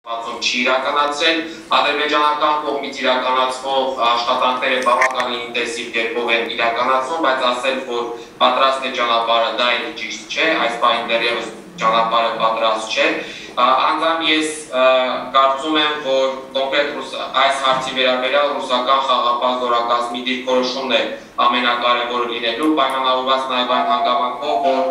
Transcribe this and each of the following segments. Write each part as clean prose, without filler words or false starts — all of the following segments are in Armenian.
չի իրականացրել, ադրբեջանական կողմից իրականացվող աշխատանքները բավականին ինտենսիվ կերպով են իրականացվում, բայց ասել, որ պատրաստ է ճանապարհը, դա էլ ճիշտ չէ, այս պահին դեռևս ճանապարհը պատրաստ չէ։ Անգամ ես կարծում եմ, որ կոնկրետ այս հարցի վերաբերյալ ռուսական խաղաղապահ զորակազմի դիրքորոշումն է ամենակարևորը լինելու, պայմանավորված նաև այն հանգամանքով, որ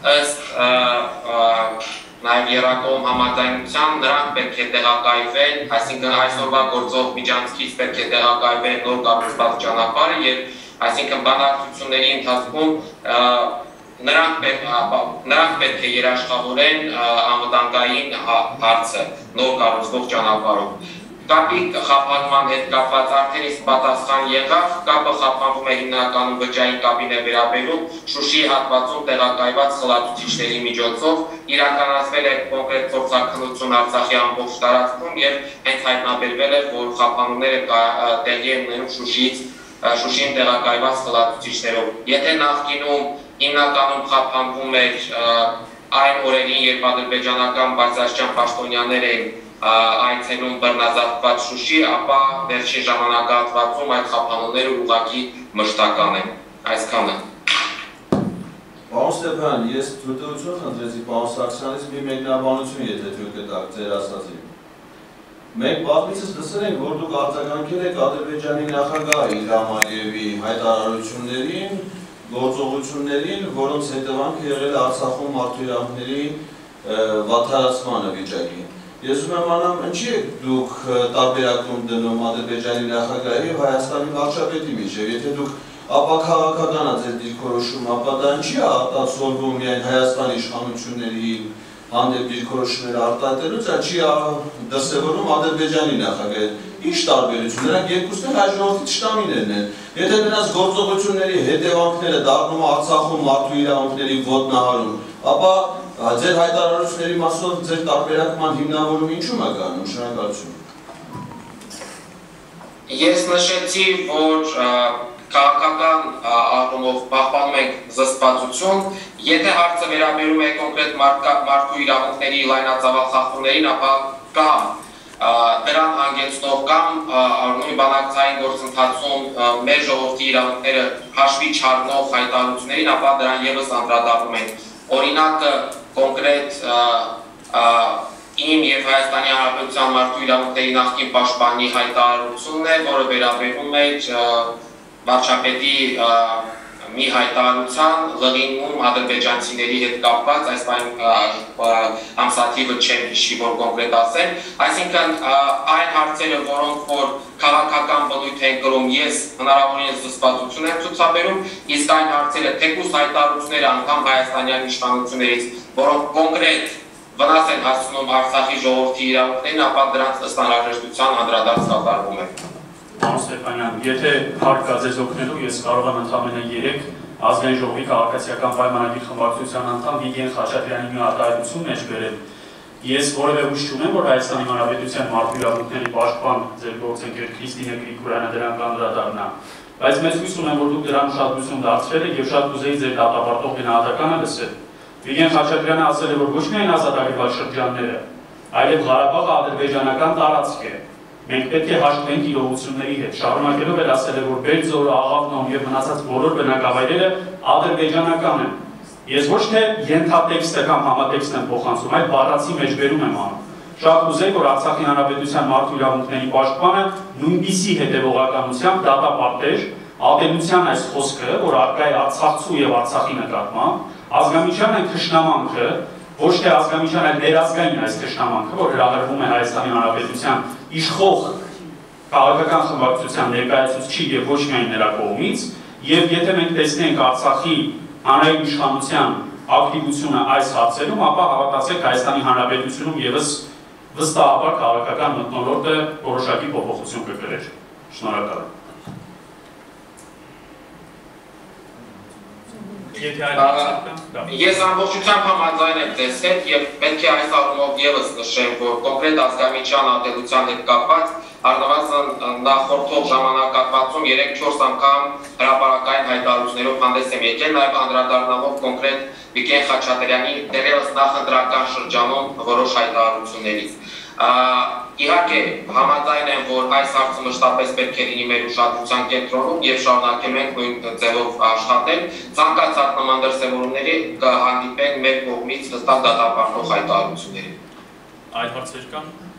ըստ նաև Եռակողմ համաձայնության նրանք պետք է տեղակայվեն, այսինքն այսօրվա գործող միջանցքից պետք է տեղակայվեն նոր կառուցված ճանապարհը եւ այսինքն բանակցությունների ընթացքում նրանք պետք է երաշխավորեն անվտանգային հարցը նոր կառուցվող ճանապարհով։ Կապի խափանման հետ կապված արդեն իսկ պատասխան եղավ, կապը խափանվում է հիմնականում բջջային կապին է վերաբերում, Շուշիի հատվածում տեղակայված խլացուցիչների միջոցով իրականացվել է կոնկրետ փորձաքննություն Արցախի ամբողջ տարածքում եւ հենց հայտնաբերվել է, որ խափանումները տեղի են ունենում Շուշիին տեղակայված խլացուցիչներով։ Եթե նախկինում հիմնականում խափանվում էր այն օրերին, երբ ադրբեջանական բարձրաստիճան պաշտոնյաներ էին այցելում բռնազավթված Շուշի, ապա վերջին ժամանակահատվածում այդ խափանումները ուղղակի մշտական են։ Այսքանը։ Պարոն Ստեփանյան, ես թույլտվություն խնդրեցի պարոն Սարգսյանից մի մեկնաբանություն, եթե թույլ կտաք ձեր ասածին։ Մենք բազմիցս լսել ենք, որ դուք արձագանքել եք Ադրբեջանի նախագահ Իլհամ Ալիևի հայտարարություններին, գործողություններին, որոնց հետևանքը եղել է Արցախում մարդու իրավունքների վատթարացմանը վիճակին։ Ես ուզում եմ անամ, ինչի եք դուք տարբերակում դնում Ադրբեջանի նախագահի եւ Հայաստանի վարչապետի միջեւ, եթե դուք ապաքաղաքական ա ձեր դիրքորոշումը, ապա դա ինչի է արտասովորվում միայն Հայաստանի իշխանությունների հանդեպ դիրքորոշումները արտահայտելուց, չի դրսևորվում Ադրբեջանի նախագահի։ Ինչ տարբերություն, նրանք երկուսն էլ հայժողովի թշնամիներն են։ Եթե նրանց գործողությունների հետևանքները դառնում Արցախում մարդու իրավունքների ոտնահարում, ապա ձեր հայտարարությունների մասով ձեր տարբերակման հիմնավորումը ինչու՞մ է կանում, շնորհակալություն։ Ես նշեցի, որ քաղաքական առումով պահպանում ենք զսպվածություն, եթե հարցը վերաբերում է կոնկրետ մարդու իրավունքների լայնածավալ խախտումներին, ապա կամ դրան հանգեցնող կամ նույն բանակցային գործընթացում մեր ժողովրդի իրավունքները հաշվի չառնող հայտարարություններին, ապա դրան ևս անդրադառնում ենք։ Օրինակը կոնկրետ իմ եւ Հայաստանի Հանրապետության մարդու իրավունքների նախկին պաշտպանի հայտարարությունն է, որը վերաբերում է վարչապետի մի հայտարարության լղինում ադրբեջանցիների հետ կապված, այս ամսաթիվը չեմ հիշի, որ կոնկրետ ասեմ, այսինքն այն հարցերը, որոնք որ քաղաքական բնույթ են կրում, ես հնարավորինս զսպվածություն եմ ցուցաբերում, իսկ այն հարցերը թեկուզ հայտարարությունները անգամ հայաստանյան իշխանություններից, որոնք կոնկրետ վնաս են հասցնում Արցախի ժողովրդի իրավունքներին, ապա դրանց ըստ անհրաժեշտության անդրադարձ կատարվում է։ Պարոն Ստեփանյան, եթե հարկ կա ձեզ օգնելու, ես կարող եմ ընդամենը 3 ազգային ժողովի քաղաքացիական պայմանագիր խմբակցության անդամ Վիգեն Խաչատրյանի մի արտահայտություն մեջ բերել։ Ես որևէ հույս չունեմ, որ Հայաստանի Հանրապետության մարդու իրավունքների պաշտպան ձեր գործընկեր Քրիստինե Գրիգորյանը դրան կանդրադառնա։ Բայց մեծ հույս ունեմ, որ դուք դրան ուշադրություն դարձրել եք եւ շատ կուզեի ձեր դատապարտող գնահատականը լսել։ Վիգեն Խաչատրյանը ասել է, որ ոչ միայն ազատագրված շրջանները, այլև Ղարաբաղը ադրբեջանական տարածք է։ Մենք պետք է հաշտվենք իրողությունների հետ, շարունակելով էլ ասել է, որ Բերձորը, Աղավնոն եւ մնացած բոլոր բնակավայրերը ադրբեջանական են։ Ես ոչ թե ենթատեքստը կամ համատեքստն եմ փոխանցում, այլ բառացի մեջ բերում եմ անում։ Շատ կուզեի, որ Արցախի Հանրապետության մարդու իրավունքների պաշտպանը նույնպիսի հետևողականությամբ դատապարտեր ատելության այս խոսքը, որ արկա է արցախցու եւ Արցախի նկատմամբ, ազգամիջյան այն թշնամանքը, ոչ թե ազգամիջյան, այլ ներազգային այս թշնամանքը, որ հրահրվում է Հայաստանի Հանրապետության իշխող քաղաքական խմբակցության ներկայացուցիչի եւ ոչ միայն նրա կողմից, եւ եթե մենք տեսնենք Արցախի հանրային իշխանության ակտիվությունը այս հարցերում, ապա հավատացեք Հայաստանի Հանրապետությունում եւս վստահաբար քաղաքական մթնոլորտը որոշակի փոփոխություն կկրեր։ Շնորհակալ եմ։ Ես ամբողջությամբ համաձայն եմ ձեզ հետ եւ պետք է այս առումով եւս նշեմ, որ կոնկրետ ազգամիջյան ատելության հետ կապված առնվազն նախորդող ժամանակահատվածում 3-4 անգամ հրապարակային հայտարարություններով հանդես եմ եկել, նաեւ անդրադառնալով կոնկրետ Վիգեն Խաչատրյանի դերևս նախընտրական շրջանում որոշ հայտարարություններից։ Իհարկե, համաձայն եմ, որ այս հարցը մշտապես պետք է լինի մեր ուշադրության կենտրոնում եւ շարունակել ենք նույն ձևով աշխատել, ցանկացած նման դրսևորումների կհանդիպեն մեր կողմից հստակ դատապարտող հայտարարությունների։ Այլ հարցեր կան։